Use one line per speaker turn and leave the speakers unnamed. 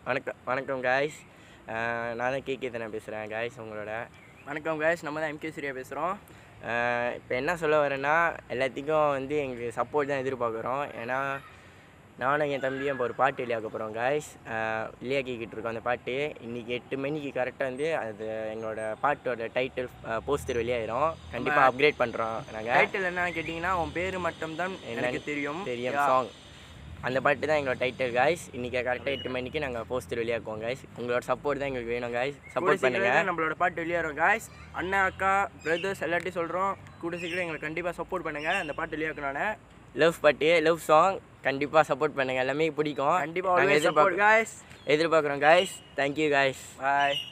வணக்கம் காய்ஸ். நான் தான் கேகே தானே பேசுகிறேன் காய்ஸ் உங்களோட.
வணக்கம் காய்ஸ், நம்ம தான் எம்கே சூர்யா பேசுகிறோம்.
இப்போ என்ன சொல்ல வரேன்னா, எல்லாத்துக்கும் வந்து எங்களுக்கு சப்போர்ட் தான் எதிர்பார்க்குறோம். ஏன்னா நானும் என் தம்பியும் இப்போ ஒரு பாட்டு வெளியாக போகிறோம் காய்ஸ். வெளியாக்கிக்கிட்டு இருக்கோம் அந்த பாட்டு. இன்றைக்கி 8 மணிக்கு கரெக்டாக வந்து அது எங்களோட பாட்டோட டைட்டில் போஸ்டர் வெளியாயிரும். கண்டிப்பாக அப்கிரேட் பண்ணுறோம் நாங்கள்.
டைட்டில் என்னன்னு கேட்டிங்கன்னா, உன் பேர் மட்டும்தான் எனக்கு தெரியும்
சாங். அந்த பாட்டு தான் எங்களோட டைட்டில் காய்ஸ். இன்றைக்கி கரெக்டாக 8 மணிக்கு நாங்கள் போஸ்டர் வெளியாக்குவோம் காய்ஸ். உங்களோட சப்போர்ட் தான் எங்களுக்கு வேணும் காய்ஸ். சப்போர்ட் பண்ணுங்கள்.
நம்மளோட பாட்டு வெளியாகிறோம் காய்ஸ். அண்ணன், அக்கா, பிரதர்ஸ் எல்லாத்தையும் சொல்கிறோம். கூட சீக்கிரம் எங்களுக்கு கண்டிப்பாக சப்போர்ட் பண்ணுங்கள். அந்த பாட்டு வெளியாக்கணும்னே
லவ் பாட்டு, லவ் சாங் கண்டிப்பாக சப்போர்ட் பண்ணுங்கள். எல்லாமே பிடிக்கும்.
கண்டிப்பாக எதிர்பார்க்குறோம் காய்ஸ்.
Thank you guys. பாய்.